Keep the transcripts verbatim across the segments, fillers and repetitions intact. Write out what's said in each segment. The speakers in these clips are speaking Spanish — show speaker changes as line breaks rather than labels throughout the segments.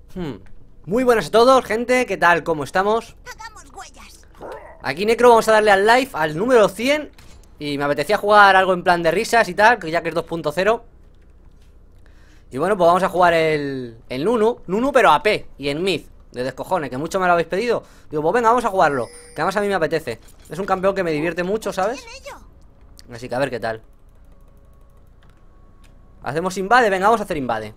Hmm. Muy buenas a todos, gente, ¿qué tal? ¿Cómo estamos?
Hagamos huellas.
Aquí Necro, vamos a darle al live, al número cien. Y me apetecía jugar algo en plan de risas y tal, que ya que es dos punto cero. Y bueno, pues vamos a jugar el, el Nunu Nunu pero A P y en mid, de descojones, que mucho me lo habéis pedido. Digo, pues venga, vamos a jugarlo, que además a mí me apetece. Es un campeón que me divierte mucho, ¿sabes? Así que a ver qué tal. ¿Hacemos invade? Venga, vamos a hacer invade.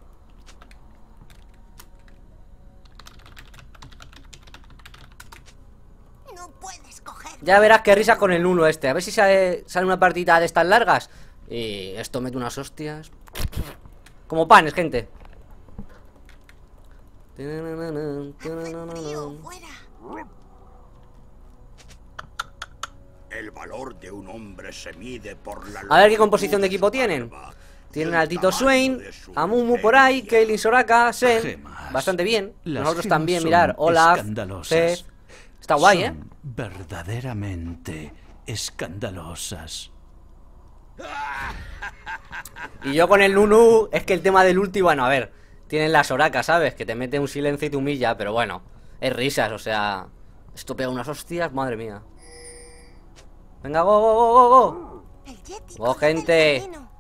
No puedes coger.
Ya verás qué risas con el Nunu este. A ver si sale, sale una partida de estas largas. Y esto mete unas hostias como panes, gente.
Hace frío fuera.
El valor de un hombre se mide por la...
A ver qué composición de equipo tienen. Tienen al Tito Swain, a Mumu por ahí, Kaylin Soraka, Sen.
Gemas.
Bastante bien.
Las
Nosotros
gemas
también,
son
mirar. Olaf,
escandalosas.
C. Está guay, ¿eh?
Son verdaderamente escandalosas.
Y yo con el Nunu, es que el tema del ulti, bueno, a ver, tienen la Soraka, ¿sabes? Que te mete un silencio y te humilla, pero bueno, es risas, o sea, esto pega unas hostias, madre mía. Venga, go, go, go, go, go.
El Yeti
Go,
conoce el
gente.
camino.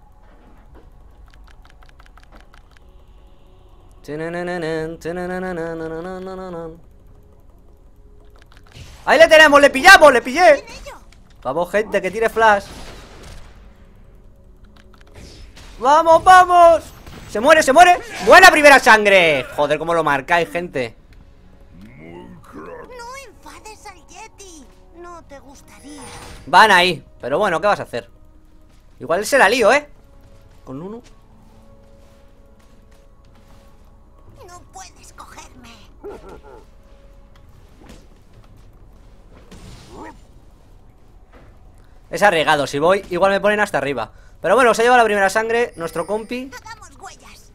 Ahí le tenemos, le pillamos, le pillé.
En ello.
Vamos, gente, que tire flash. ¡Vamos, vamos! ¡Se muere, se muere! ¡Buena primera sangre! Joder, cómo lo marcáis, gente.
No enfades al Yeti. No te gustaría.
Van ahí, pero bueno, ¿qué vas a hacer? Igual se la lío, ¿eh? Con uno.
No puedes cogerme.
Es arriesgado, si voy, igual me ponen hasta arriba. Pero bueno, se ha llevado la primera sangre nuestro compi.
Hagamos huellas.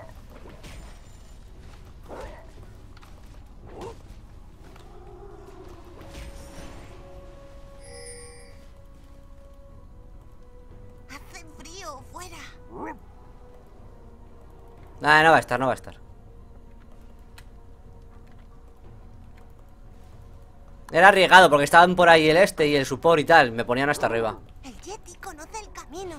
Hace frío fuera.
Nah, no va a estar, no va a estar. Era arriesgado porque estaban por ahí el este y el support y tal. Me ponían hasta arriba.
El Yeti conoce el camino.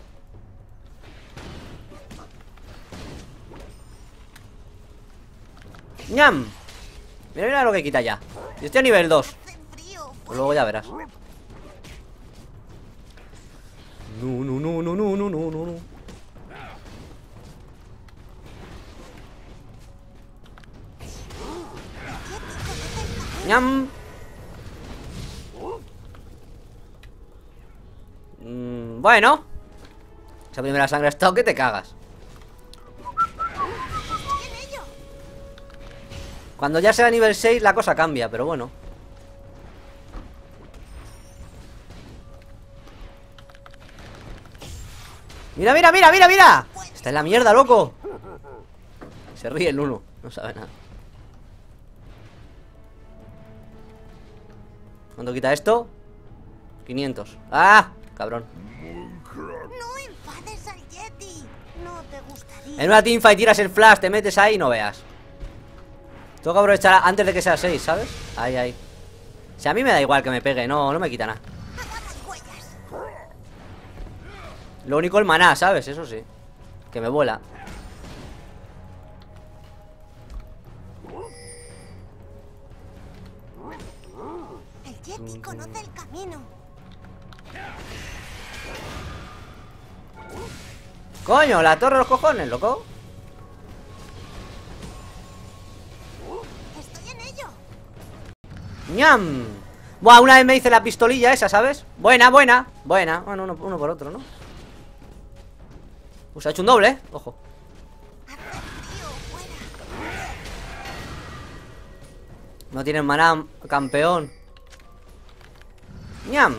¡Ñam! Mira, mira lo que quita ya. Yo estoy a nivel dos.
Hace frío
Pues
fuera.
luego ya verás. No, no, no, no, no, no, no, no. ¡Ñam! Mm, bueno. Esa primera sangre ha estado que te cagas.
Estoy en ello.
Cuando ya sea nivel seis la cosa cambia, pero bueno. Mira, mira, mira, mira, mira. Está en la mierda, loco. Se ríe el uno, no sabe nada. ¿Cuánto quita esto? quinientos. ¡Ah! Cabrón.
No enfades al Yeti. No te gustaría.
En una teamfight tiras el flash, te metes ahí y no veas. Tengo que aprovechar antes de que sea seis, ¿sabes? Ahí, ahí. Si a mí me da igual que me pegue, no, no me quita nada.
Hagamos huellas.
Lo único el maná, ¿sabes? Eso sí. Que me vuela.
El Yeti conoce el camino.
Coño, la torre de los cojones, loco.
Estoy en ello.
¡Ñam! Buah, una vez me hice la pistolilla esa, ¿sabes? Buena, buena, buena. Bueno, uno, uno por otro, ¿no? Pues ha hecho un doble, ¿eh? Ojo.
Hace frío fuera.
No tienen maná, campeón. ¡Ñam!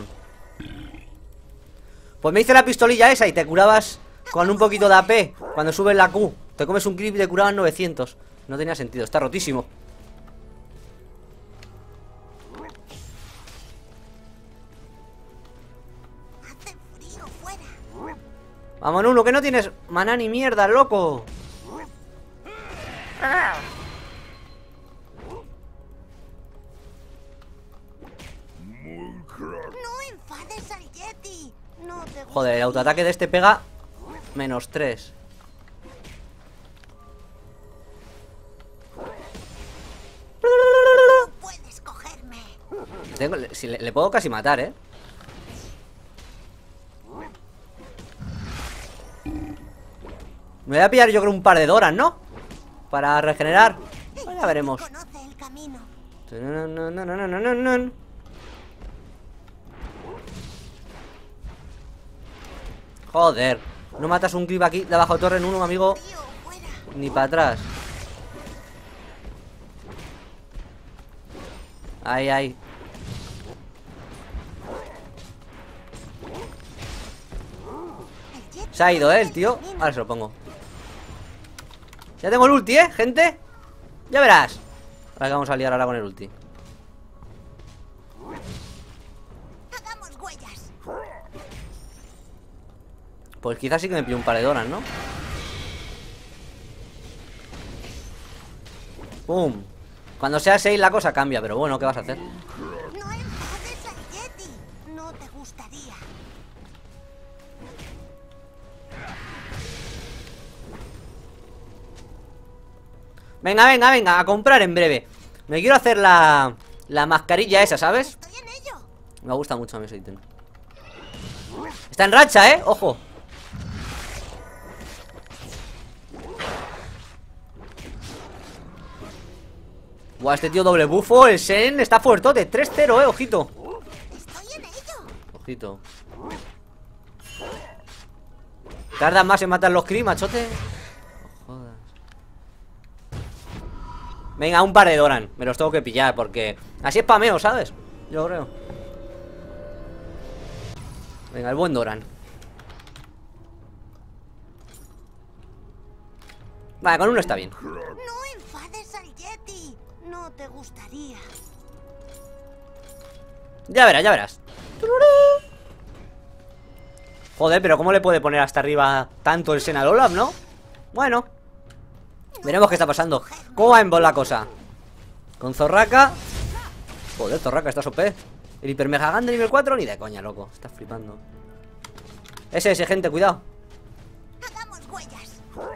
Pues me hice la pistolilla esa y te curabas con un poquito de A P cuando subes la Q. Te comes un clip y te curaban novecientos. No tenía sentido, está rotísimo.
Hace frío fuera.
Vamos, Nuno, que no tienes maná ni mierda, loco.
No enfades al Yeti. No te gusta.
Joder, el autoataque de este pega menos tres.
No puedes cogerme.
Tengo, si le, le puedo casi matar, ¿eh? Me voy a pillar yo creo un par de Doran, ¿no? Para regenerar. Pues ya veremos.
Conoce el camino.
Joder, no matas un creep aquí de abajo torre en uno, amigo.
Tío, fuera.
Ni para atrás. Ahí, ahí.
El Yeti
Se ha ido, ¿eh? El
conoce
tío.
camino.
Ahora se lo pongo. Ya tengo el ulti, ¿eh, gente? Ya verás. Ahora que vamos a liar ahora con el ulti.
Hagamos huellas.
Pues quizás sí que me pillo un par de donas, ¿no? ¡Pum! Cuando sea seis la cosa cambia, pero bueno, ¿qué vas a hacer?
No enfades al Yeti. No te gustaría.
Venga, venga, venga, a comprar en breve. Me quiero hacer la, la mascarilla esa, ¿sabes?
Estoy en ello.
Me gusta mucho a mí ese ítem. Está en racha, ¿eh? Ojo. Buah, este tío doble bufo. El Shen está fuertote. tres cero, ¿eh? Ojito.
Estoy en ello.
Ojito. Tardan más en matar los cri, machote. No jodas. Venga, un par de Doran. Me los tengo que pillar porque así es spameo, ¿sabes? Yo creo. Venga, el buen Doran. Vale, con uno está bien.
No enfades al Yeti. No te gustaría.
Ya verás, ya verás. Joder, pero ¿cómo le puede poner hasta arriba tanto el Sena al Olaf, no? Bueno, veremos qué está pasando. ¿Cómo va en bol la cosa? Con Zorraka. Joder, Zorraka, estás O P. El Hiper Mega Gun de nivel cuatro, ni de coña, loco. Estás flipando. Ese, ese, gente, cuidado.
Hagamos huellas.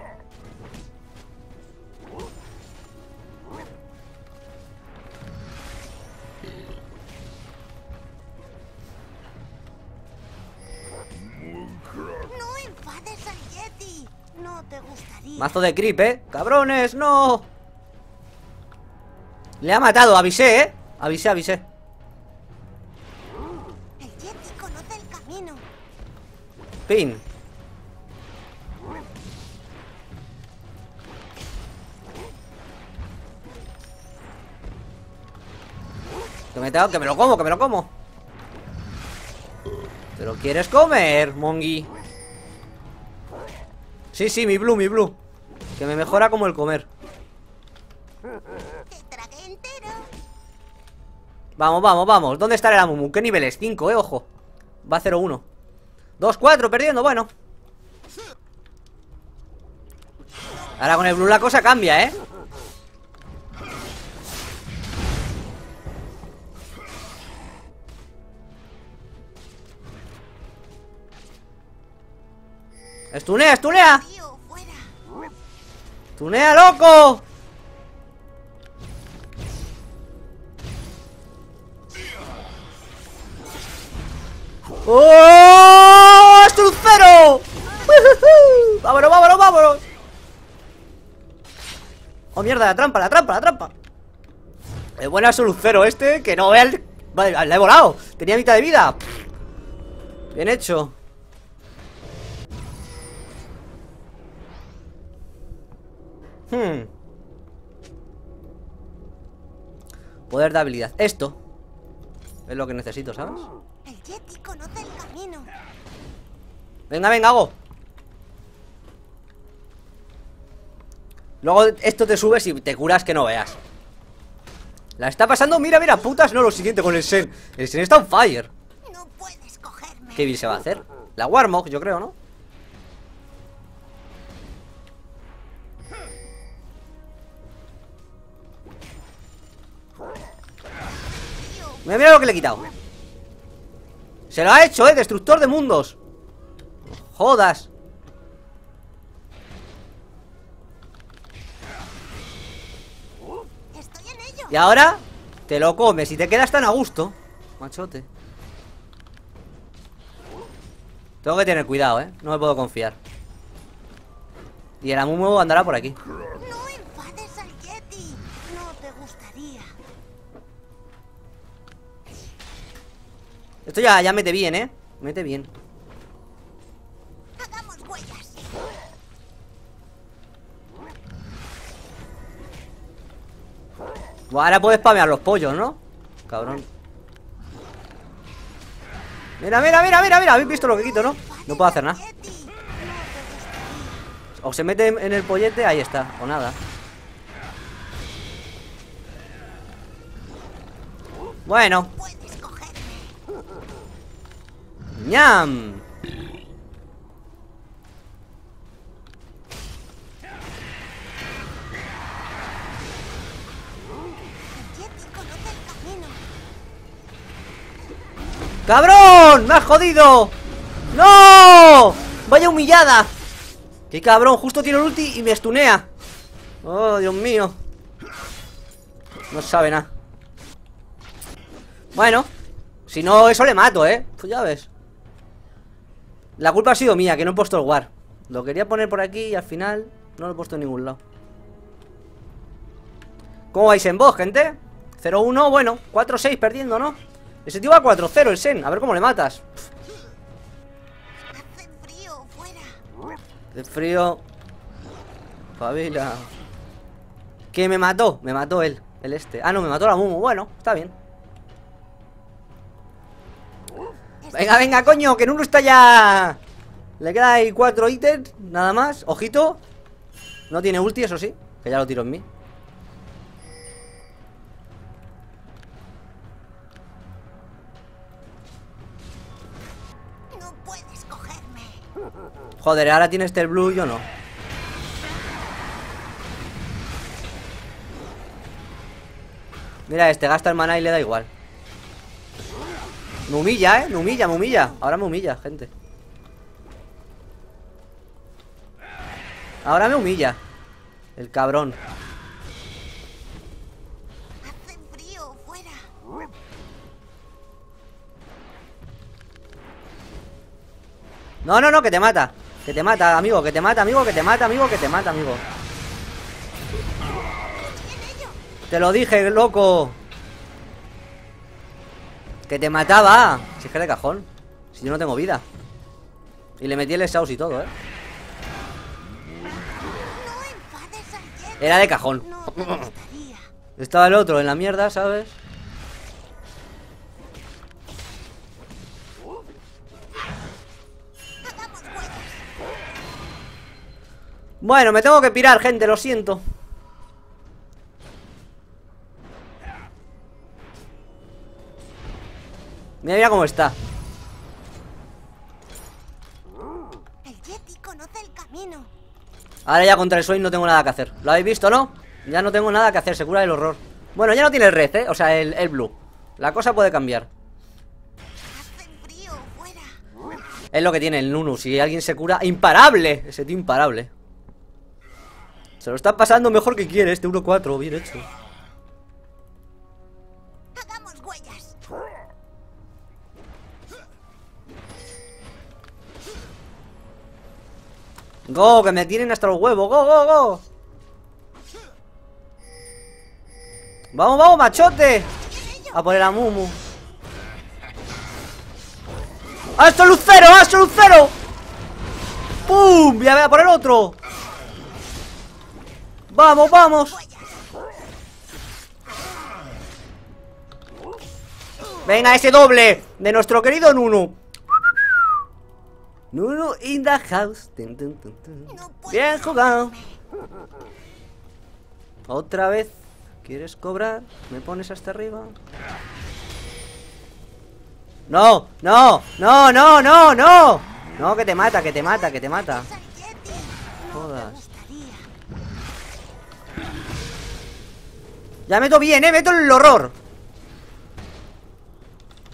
No enfades al Yeti. No te gustaría.
Mazo de creep, eh. Cabrones, no. Le ha matado, avisé, eh. Avisé, avisé.
El Yeti conoce el camino.
Pin. Que me, tengo, que me lo como, que me lo como. ¿Te lo quieres comer, Mongi? Sí, sí, mi blue, mi blue. Que me mejora como el comer.
Te tragué entero.
Vamos, vamos, vamos. ¿Dónde está el Amumu? ¿Qué nivel es? cinco, eh, ojo. Va cero uno. dos cuatro, perdiendo, bueno. Ahora con el blue la cosa cambia, eh. ¡Estunea, estunea!
Tío, fuera.
¡Tunea, loco! ¡Oh! ¡Estrucero! ¡Vámonos, vámonos, vámonos! ¡Oh, mierda! La trampa, la trampa, la trampa. Es buena Solucero este, que no vea el... Vale, la he volado. Tenía mitad de vida. Bien hecho. Hmm. Poder de habilidad. Esto es lo que necesito, ¿sabes?
El Yeti conoce el camino.
Venga, venga, hago. Luego esto te subes y te curas que no veas. La está pasando, mira, mira, putas. No, lo siguiente con el Sen. El Sen está on fire.
No puedes cogerme.
¿Qué bien se va a hacer? La Warmog, yo creo, ¿no? Mira, mira lo que le he quitado. Se lo ha hecho, eh, destructor de mundos. Jodas.
Estoy en ello.
Y ahora te lo comes y te quedas tan a gusto, machote. Tengo que tener cuidado, eh. No me puedo confiar. Y el Amumu andará por aquí.
No enfades al Yeti. No te gustaría.
Esto ya, ya mete bien, eh. Mete bien.
Hagamos huellas.
Bueno, ahora puedes spamear los pollos, ¿no? Cabrón. Mira, mira, mira, mira, mira. ¿Habéis visto lo que quito, no? No puedo hacer nada.
Yeti. No te gustaría.
O se mete en el pollete, ahí está. O nada. Bueno.
Puedes cogerme.
¡Ñam!
El Yeti conoce el camino.
¡Cabrón! ¡Me has jodido! ¡No! ¡Vaya humillada! ¡Qué cabrón! Justo tiene el ulti y me stunea. ¡Oh, Dios mío! No sabe nada. Bueno, si no, eso le mato, ¿eh? Pues ya ves. La culpa ha sido mía, que no he puesto el war. Lo quería poner por aquí y al final no lo he puesto en ningún lado. ¿Cómo vais en vos, gente? cero uno, bueno, cuatro seis perdiendo, ¿no? Ese tío va cuatro cero, el Sen. A ver cómo le matas.
Hace frío fuera.
De frío. Pavila. ¿Qué me mató? Me mató él, el este. Ah, no, me mató la Mumu. Bueno, está bien. Venga, venga, coño, que Nunu está ya. Le quedan ahí cuatro ítems, nada más. Ojito. No tiene ulti, eso sí, que ya lo tiro en mí.
No puedes cogerme.
Joder, ahora tiene este el blue y yo no. Mira este, gasta el mana y le da igual. Me humilla, eh, me humilla, me humilla. Ahora me humilla, gente. Ahora me humilla el cabrón.
Hace frío fuera.
No, no, no, que te mata. Que te mata, amigo, que te mata, amigo, que te mata, amigo, que te mata, amigo. Te lo dije, loco. Que te mataba. Si es que de cajón. Si yo no tengo vida. Y le metí el exhaust y todo, eh.
No enfades al Yeti.
Era de cajón.
No te gustaría.
Estaba el otro en la mierda, ¿sabes?
Hagamos huellas.
Bueno, me tengo que pirar, gente, lo siento. Mira, mira cómo está.
El Yeti conoce el camino.
Ahora ya contra el Swain no tengo nada que hacer. ¿Lo habéis visto, no? Ya no tengo nada que hacer, se cura del horror. Bueno, ya no tiene el red, ¿eh? O sea, el, el blue. La cosa puede cambiar.
Hace frío fuera.
Es lo que tiene el Nunu. Si alguien se cura, imparable. Ese tío imparable. Se lo está pasando mejor que quiere este uno cuatro. Bien hecho.
Hagamos huellas.
Go, que me tienen hasta los huevos. Go, go, go. Vamos, vamos, machote. A por el Amumu. ¡Astro Lucero! ¡Astro Lucero! ¡Pum! ¡Ya vea por el otro! ¡Vamos, vamos! Venga, ese doble de nuestro querido Nunu. Nunu in the house. Tun, tun, tun, tun.
No puedes
Bien jugado. Otra vez. ¿Quieres cobrar? ¿Me pones hasta arriba? No, no, no, no, no, no. No, que te mata, que te mata, que te mata.
al Yeti. No
Jodas.
te gustaría.
Ya meto bien, eh, meto el horror.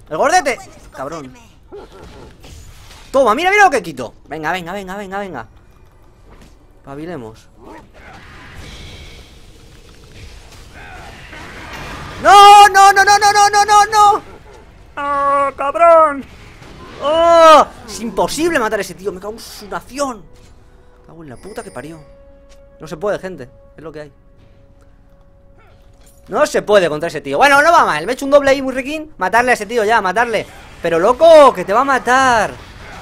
¡El gordete! Cabrón. Toma, mira, mira lo que quito. Venga, venga, venga, venga, venga. Pavilemos. ¡No, no, no, no, no, no, no, no, no! ¡Ah, cabrón! ¡Oh! Es imposible matar a ese tío. Me cago en su nación. Me cago en la puta que parió. No se puede, gente. Es lo que hay. No se puede contra ese tío. Bueno, no va mal. Me he hecho un doble ahí muy riquín. Matarle a ese tío ya, matarle. Pero loco, que te va a matar.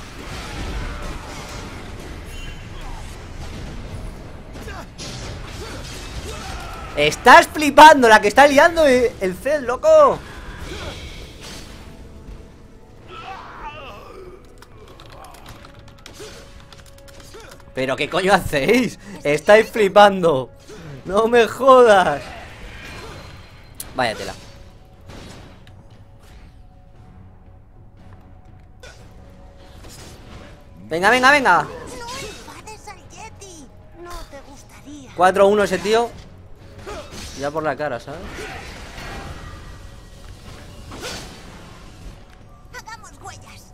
Estás flipando la que está liando el Zed, loco. Pero qué coño hacéis. Estáis flipando. No me jodas. Váyatela. Venga, venga, venga.
No enfades al Yeti. No te gustaría.
cuatro uno ese tío. Ya por la cara, ¿sabes?
Hagamos huellas.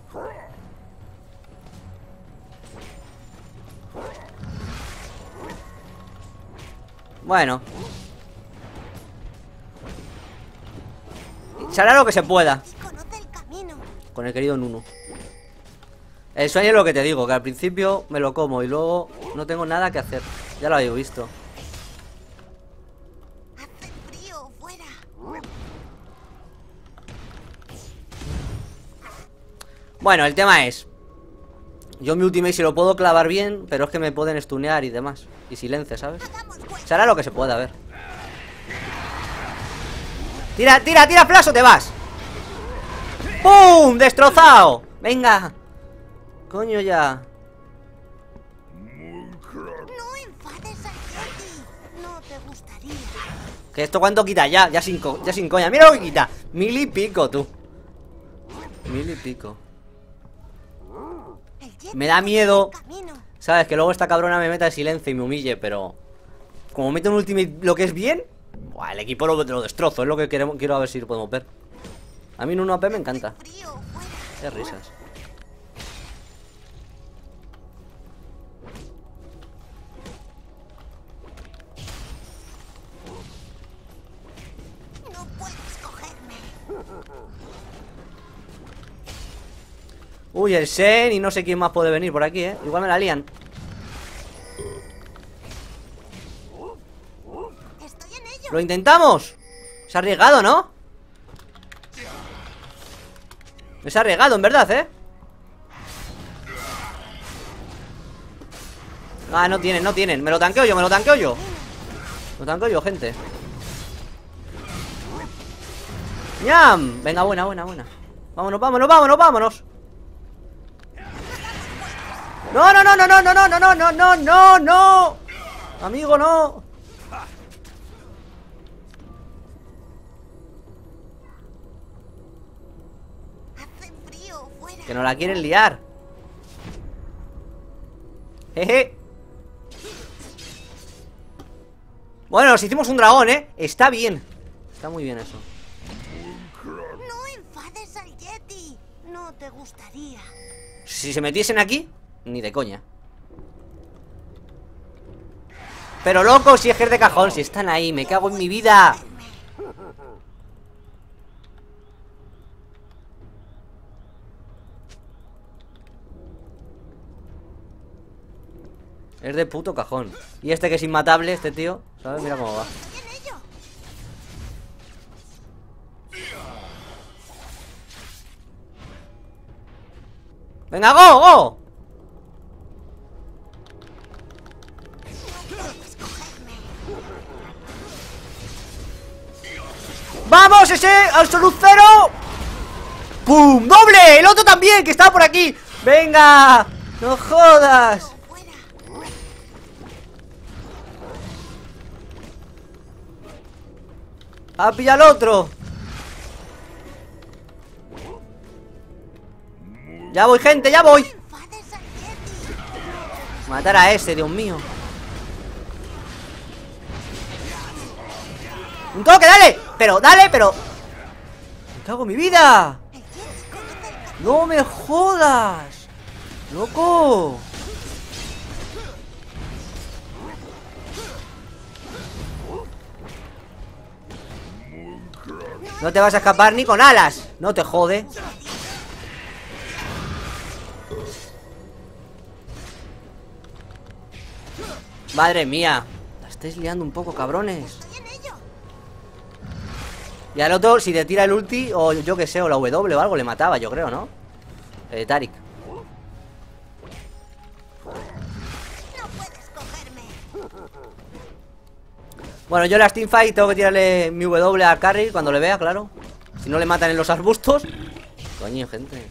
Bueno. Se hará lo que se pueda.
Conoce el camino.
Con el querido Nunu. El sueño es lo que te digo, que al principio me lo como y luego no tengo nada que hacer. Ya lo habéis visto.
Hace frío fuera.
Bueno, el tema es, yo mi ultimate si lo puedo clavar bien, pero es que me pueden stunear y demás. Y silencia, ¿sabes?
Hagamos huellas.
Se hará lo que se pueda, a ver. Tira, tira, tira flash o te vas. ¡Pum! ¡Destrozado! Venga. Coño ya.
No enfades al Yeti. No te gustaría.
Que esto cuánto quita ya, ya sin, co ya sin coña. Mira lo que quita. Mil y pico, tú. Mil y pico.
El Yeti
Me da
conoce
miedo.
el camino.
Sabes, que luego esta cabrona me meta en silencio y me humille, pero como mete un ultimate lo que es bien, buah, el equipo lo, lo destrozo. Es lo que queremos, quiero a ver si lo podemos ver. A mí en uno A P me encanta.
Frío fuera.
Qué risas.
No puedes cogerme.
Uy, el Shen y no sé quién más puede venir por aquí, eh. Igual me la lían.
Estoy en ello.
¡Lo intentamos! Se ha arriesgado, ¿no? Se ha arriesgado, en verdad, ¿eh? Ah, no tienen, no tienen. Me lo tanqueo yo, me lo tanqueo yo. Lo tanqueo yo, gente. ¡Ñam! Venga, buena, buena, buena. Vámonos, vámonos, vámonos, vámonos. No, no, no, no, no, no, no, no, no, no, no, no, no. Amigo, no.
Hace frío fuera.
Que nos la quieren liar. Jeje. Bueno, nos hicimos un dragón, ¿eh? Está bien. Está muy bien eso.
No enfades al Yeti. No te gustaría.
Si se metiesen aquí, ni de coña. Pero loco, si es que es de cajón, si están ahí, me cago en mi vida. Es de puto cajón. Y este que es inmatable, este tío, ¿sabes? Mira cómo va.
Estoy en ello.
¡Venga, go, go! ¡Vamos, ese! ¡Absolut cero! ¡Pum! ¡Doble! ¡El otro también, que estaba por aquí! ¡Venga! ¡No jodas!
Fuera.
¡A pillar al otro! ¡Ya voy, gente! ¡Ya voy!
Enfades al Yeti.
Matar a ese, Dios mío. ¡Un toque, dale! Pero, dale, pero... ¡Me cago en mi vida!
El Yeti
¡No me jodas! ¡Loco! No te vas a escapar ni con alas. No te jode. Madre mía. La estáis liando un poco, cabrones. Y al otro, si te tira el ulti, o yo que sé, o la W o algo, le mataba, yo creo, ¿no? Eh, Tarik.
No puedes cogerme.
Bueno, yo en las teamfight tengo que tirarle mi W a carry cuando le vea, claro. Si no le matan en los arbustos. Coño, gente.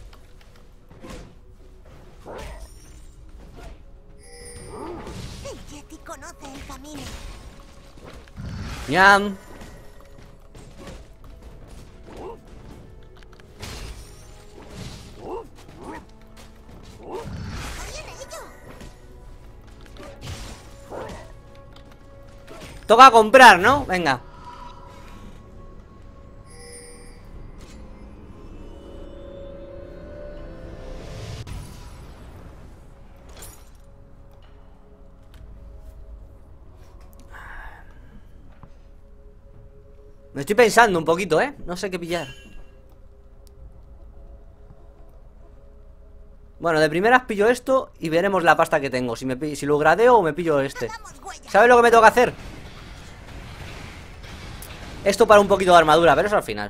El Yeti conoce el camino.
Ñam.
Estoy en ello.
Toca comprar, ¿no? Venga. Me estoy pensando un poquito, ¿eh? No sé qué pillar. Bueno, de primeras pillo esto y veremos la pasta que tengo. Si, me pillo, si lo gradeo o me pillo este. ¿Sabes lo que me toca hacer? Esto para un poquito de armadura, pero eso al final.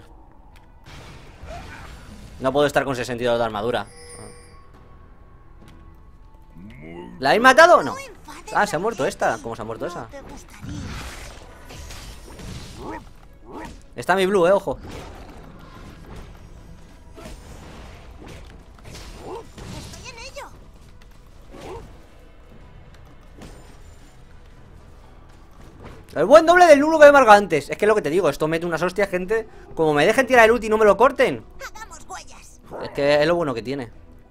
No puedo estar con sesenta y dos de armadura. ¿La habéis matado o no? Ah, se ha muerto esta. ¿Cómo se ha muerto esa? Está mi blue, eh, ojo.
Estoy en ello.
El buen doble del nulo que me marca antes. Es que es lo que te digo, esto mete unas hostias, gente. Como me dejen tirar el ulti y no me lo corten.
Hagamos huellas.
Es que es lo bueno que tiene.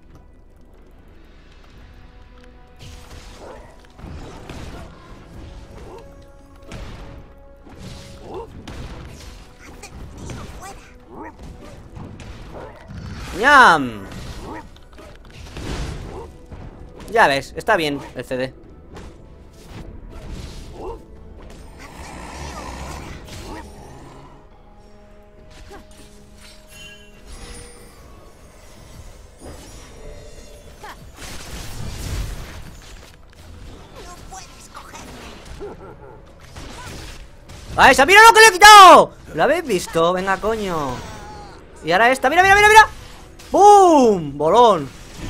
¡Ñam! Ya ves, está bien el C D.
No puedes cogerme.
¡Ah, esa! ¡Mira lo que le he quitado! ¿Lo habéis visto? Venga, coño. Y ahora esta, mira, mira, mira, mira. ¡Bum! Bolón.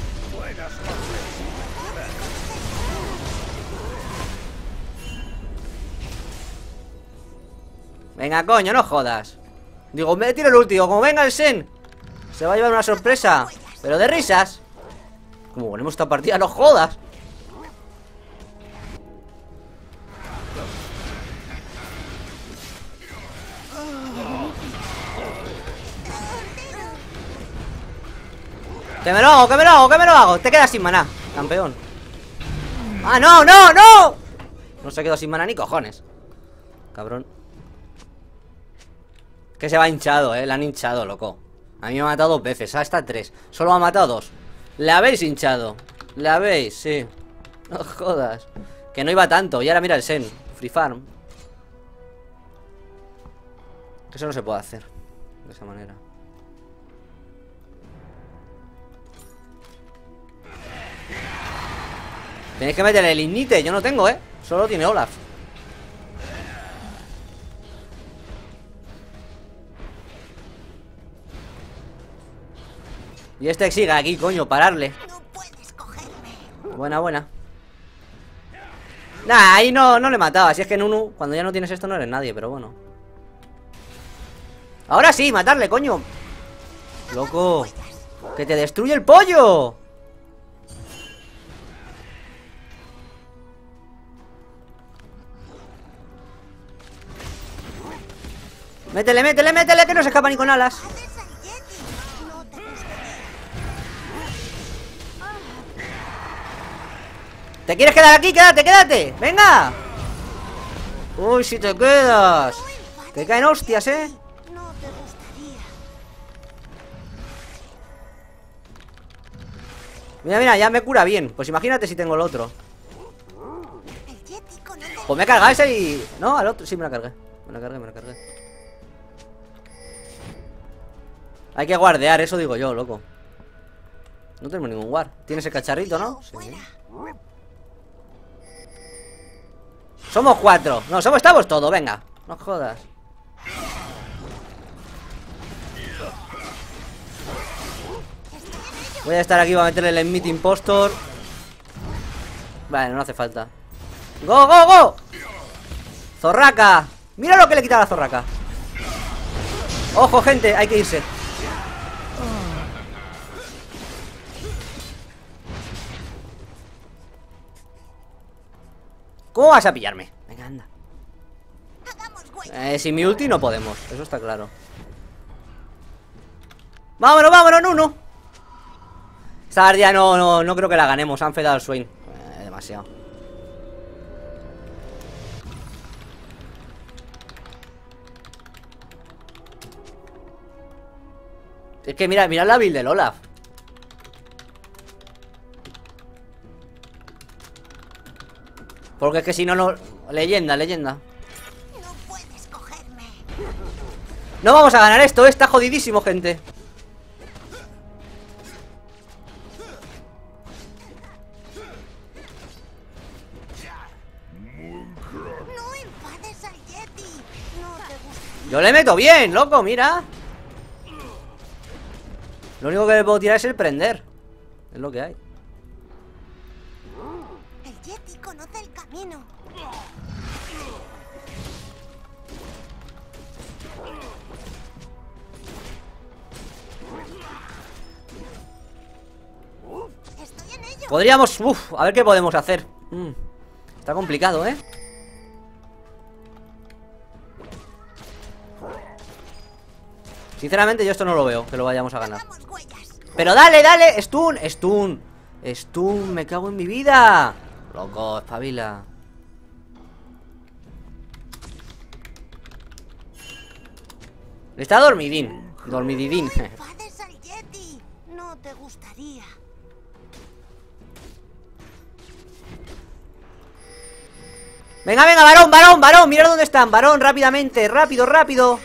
Venga, coño, no jodas. Digo, me tiro el último. Como venga el Sen, se va a llevar una sorpresa. Pero de risas. Como ponemos esta partida, no jodas. Que me lo hago, que me lo hago, que me lo hago. Te quedas sin maná, campeón. ¡Ah, no, no, no! No se quedó sin maná ni cojones. Cabrón. Que se va hinchado, eh. Le han hinchado, loco. A mí me ha matado dos veces, a esta tres. Solo me ha matado dos. Le habéis hinchado. Le habéis, sí. No jodas. Que no iba tanto. Y ahora mira el Sen. Free Farm. Eso no se puede hacer de esa manera. Tenéis que meterle el ignite, yo no tengo, eh. Solo tiene Olaf. Y este sigue aquí, coño, pararle.
No puedes cogerme.
Buena, buena. Nah, ahí no, no le mataba. Si es que en uno, cuando ya no tienes esto no eres nadie, pero bueno. Ahora sí, matarle, coño. Loco. Que te destruye el pollo. Métele, métele, métele, que no se escapa ni con alas.
Haces al Yeti. No te gustaría.
¿Te quieres quedar aquí? Quédate, quédate. Venga. Uy, si te quedas. Te caen hostias, eh.
No te gustaría.
Mira, mira, ya me cura bien. Pues imagínate si tengo el otro.
El Yeti conoce...
Pues me he cargado ese y... No, al otro, sí me la cargué. Me la cargué, me la cargué. Hay que guardear, eso digo yo, loco. No tenemos ningún guard. Tienes el cacharrito, ¿no? Sí. Somos cuatro. No, somos, estamos todos, venga. No jodas. Voy a estar aquí, voy a meterle el Meat Impostor. Vale, no hace falta. ¡Go, go, go! ¡Zorraca! Mira lo que le quita a la zorraca. Ojo, gente, hay que irse. ¿Cómo vas a pillarme? Venga, anda. Eh, sin mi ulti no podemos, eso está claro. Vámonos, vámonos, Nuno. Esta guardia no, no, no creo que la ganemos. Han fedado el Swain, eh, demasiado. Es que mira, mira la build del Olaf. Porque es que si no, no... Leyenda, leyenda.
No puedes cogerme.
No vamos a ganar esto, está jodidísimo, gente.
No enfades al Yeti. No te gusta.
Yo le meto bien, loco, mira. Lo único que le puedo tirar es el prender. Es lo que hay.
El Yeti conoce el camino. Estoy en ello.
Podríamos... Uf, a ver qué podemos hacer. Mm, está complicado, ¿eh? Sinceramente yo esto no lo veo, que lo vayamos a ganar.
Hagamos huellas.
Pero dale, dale, stun, stun. Stun, me cago en mi vida. Loco, espabila. Está dormidín. Dormididín.
No enfades al Yeti. No te gustaría.
Venga, venga, varón, varón, varón. Mira dónde están, varón, rápidamente. Rápido, rápido.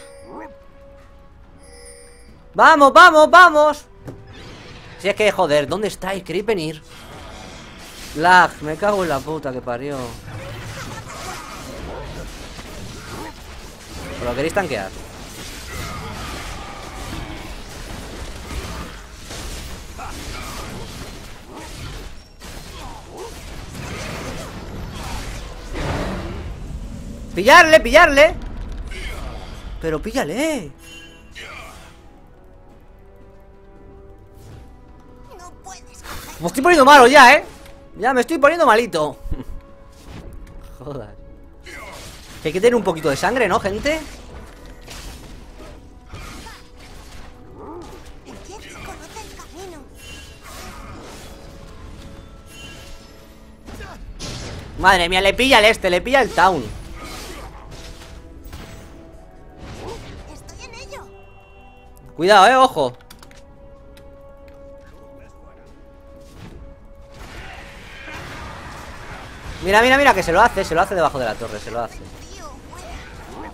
Vamos, vamos, vamos. Si es que, joder, ¿dónde estáis? ¿Queréis venir? Lag, me cago en la puta que parió. ¿Pero lo queréis tanquear? Pillarle, pillarle. Pero píllale.
No puedes cogerme.
Me estoy poniendo malo ya, ¿eh? Ya me estoy poniendo malito. Joder. Que hay que tener un poquito de sangre, ¿no, gente?
El Yeti conoce el camino.
Madre mía, le pilla el este, le pilla el town.
Estoy en ello.
Cuidado, eh, ojo. Mira, mira, mira, que se lo hace, se lo hace debajo de la torre, se lo hace.
Tío, fuera.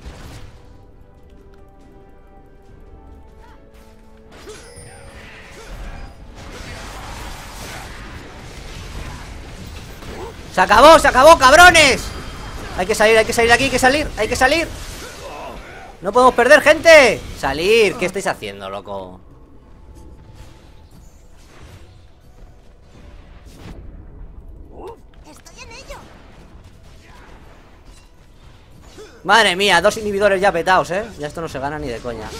¡Se acabó, se acabó, cabrones! Hay que salir, hay que salir de aquí, hay que salir, hay que salir. No podemos perder, gente. Salir, ¿qué estáis haciendo, loco?
Estoy en ello.
Madre mía, dos inhibidores ya petados, ¿eh? Ya esto no se gana ni de coña.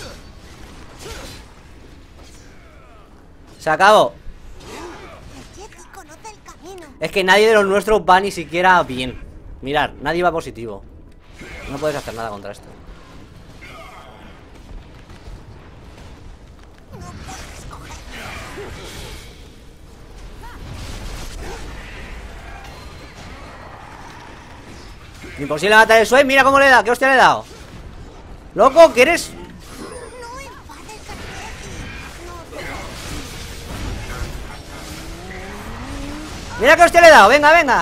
Se acabó.
El Yeti conoce el camino.
Es que nadie de los nuestros va ni siquiera bien. Mirad, nadie va positivo. No puedes hacer nada contra esto.
No puedes cogerme.
Imposible matar el Swain, mira cómo le da, qué hostia le he dado. Loco, ¿qué eres?
No enfades al Yeti. No te
Mira que hostia le he dado, venga, venga.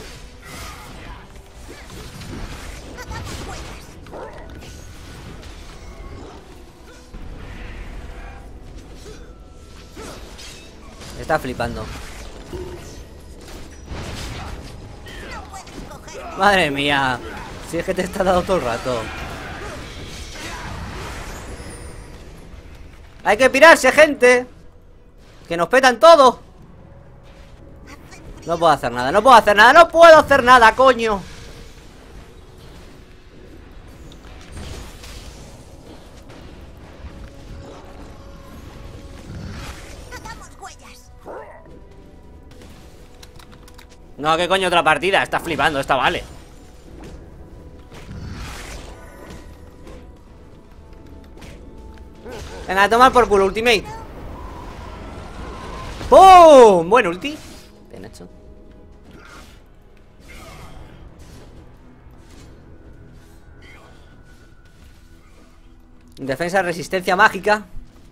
Está flipando. Madre mía. Si es que te está dando todo el rato. Hay que pirarse, gente. Que nos petan todo. No puedo hacer nada, no puedo hacer nada, no puedo hacer nada, coño. No, ¿qué coño otra partida? Está flipando, esta vale. Venga, a tomar por culo, ultimate. ¡Pum! Buen ulti. Bien hecho. Defensa, resistencia mágica.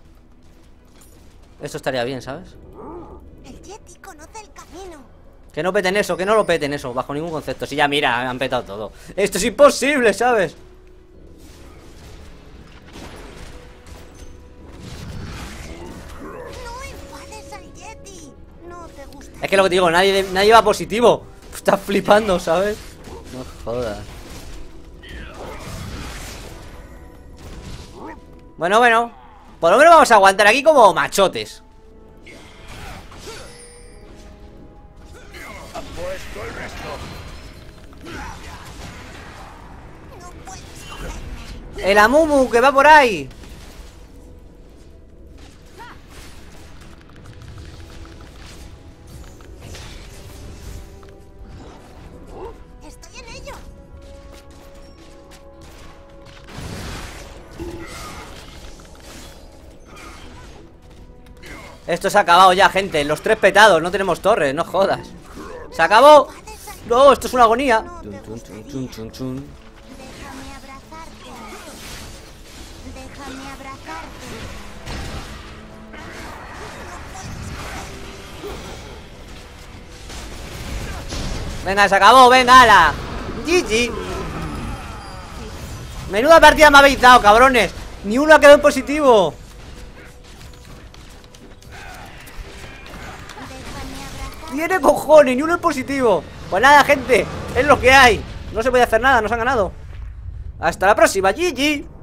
Esto estaría bien, ¿sabes?
El Yeti conoce el camino.
Que no peten eso, que no lo peten eso, bajo ningún concepto. Si ya mira, han petado todo. Esto es imposible, ¿sabes?
No enfades al Yeti. No te gusta.
Es que lo que te digo, nadie, nadie va positivo. Está flipando, ¿sabes? No jodas. Bueno, bueno. Por lo menos vamos a aguantar aquí como machotes.
Apuesto el resto.
No puedes cogerme.
El Amumu que va por ahí.
Estoy en ello.
Esto se ha acabado ya, gente. Los tres petados, no tenemos torres, no jodas. Se acabó. No, esto es una agonía. Chun, chun, chun, chun, chun, chun.
Déjame abrazarte. Déjame abrazarte.
Venga, se acabó, venga, ala. G G. Menuda partida me habéis dado, cabrones. Ni uno ha quedado en positivo. Tiene cojones, ni uno en positivo. Pues nada, gente, es lo que hay. No se puede hacer nada, nos han ganado. Hasta la próxima, G G.